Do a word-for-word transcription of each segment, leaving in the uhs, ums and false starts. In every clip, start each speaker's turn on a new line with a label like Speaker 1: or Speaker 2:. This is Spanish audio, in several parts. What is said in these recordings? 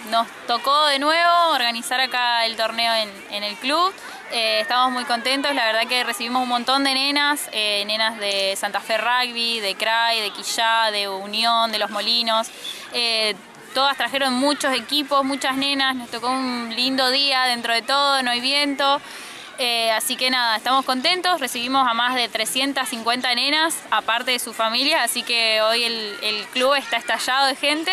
Speaker 1: nos tocó de nuevo organizar acá el torneo en, en el club. Eh, estamos muy contentos, la verdad que recibimos un montón de nenas, eh, nenas de Santa Fe Rugby, de C R A I, de Quillá, de Unión, de Los Molinos. Eh, todas trajeron muchos equipos, muchas nenas, nos tocó un lindo día dentro de todo, no hay viento. Eh, así que nada, estamos contentos, recibimos a más de trescientas cincuenta nenas, aparte de su familia, así que hoy el, el club está estallado de gente.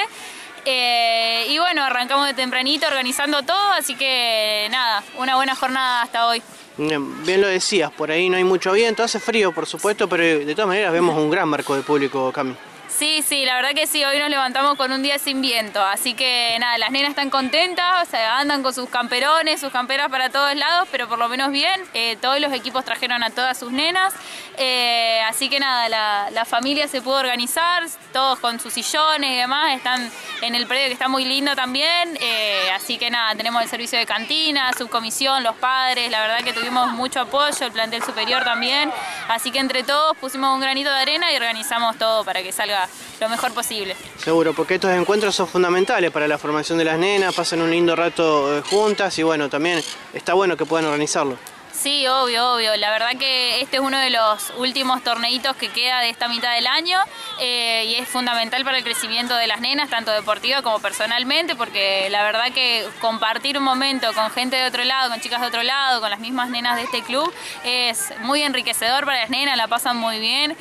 Speaker 1: Eh, y bueno, arrancamos de tempranito organizando todo, así que nada, una buena jornada hasta hoy.
Speaker 2: Bien lo decías, por ahí no hay mucho viento, hace frío por supuesto, pero de todas maneras vemos un gran marco de público, Cami.
Speaker 1: Sí, sí, la verdad que sí, hoy nos levantamos con un día sin viento, así que nada, las nenas están contentas, o sea, andan con sus camperones, sus camperas para todos lados, pero por lo menos bien, eh, todos los equipos trajeron a todas sus nenas, eh, así que nada, la, la familia se pudo organizar, todos con sus sillones y demás, están en el predio que está muy lindo también, eh, así que nada, tenemos el servicio de cantina, subcomisión, los padres, la verdad que tuvimos mucho apoyo, el plantel superior también, así que entre todos pusimos un granito de arena y organizamos todo para que salga lo mejor posible.
Speaker 2: Seguro, porque estos encuentros son fundamentales para la formación de las nenas, pasan un lindo rato juntas y bueno, también está bueno que puedan organizarlo.
Speaker 1: Sí, obvio, obvio. La verdad que este es uno de los últimos torneitos que queda de esta mitad del año eh, y es fundamental para el crecimiento de las nenas, tanto deportiva como personalmente, porque la verdad que compartir un momento con gente de otro lado, con chicas de otro lado, con las mismas nenas de este club, es muy enriquecedor para las nenas, la pasan muy bien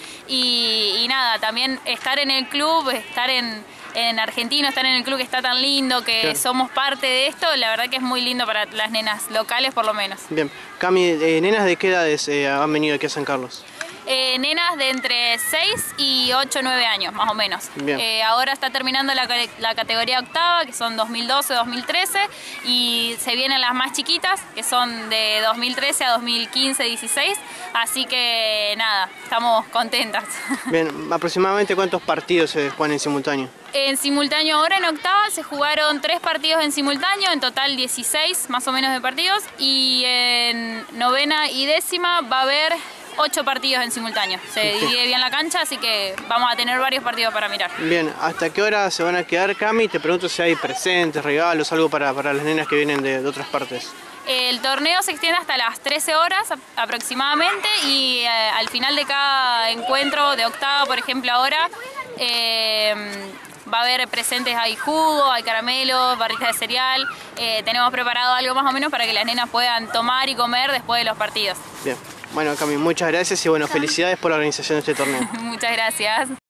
Speaker 1: y, y nada, también estar en el club, estar en... en Argentina, estar en el club que está tan lindo, que claro, somos parte de esto, la verdad que es muy lindo para las nenas locales por lo menos.
Speaker 2: Bien, Cami, eh, ¿nenas de qué edades eh, han venido aquí a San Carlos?
Speaker 1: Eh, nenas de entre seis y ocho, nueve años, más o menos. Eh, ahora está terminando la, la categoría octava, que son dos mil doce, dos mil trece, y se vienen las más chiquitas, que son de dos mil trece a dos mil quince, dieciséis, así que nada, estamos contentas.
Speaker 2: Bien, ¿aproximadamente cuántos partidos se juegan en simultáneo?
Speaker 1: En simultáneo ahora en octava se jugaron tres partidos en simultáneo, en total dieciséis más o menos de partidos, y en novena y décima va a haber ocho partidos en simultáneo. Se okay. divide bien la cancha, así que vamos a tener varios partidos para mirar.
Speaker 2: Bien, ¿hasta qué hora se van a quedar, Cami? Te pregunto si hay presentes, regalos, algo para, para las nenas que vienen de, de otras partes.
Speaker 1: El torneo se extiende hasta las trece horas aproximadamente y eh, al final de cada encuentro de octava, por ejemplo ahora, eh, va a haber presentes, hay jugo, hay caramelos, barritas de cereal, eh, tenemos preparado algo más o menos para que las nenas puedan tomar y comer después de los partidos.
Speaker 2: Bien. Bueno, Cami, muchas gracias y bueno, felicidades por la organización de este torneo.
Speaker 1: Muchas gracias.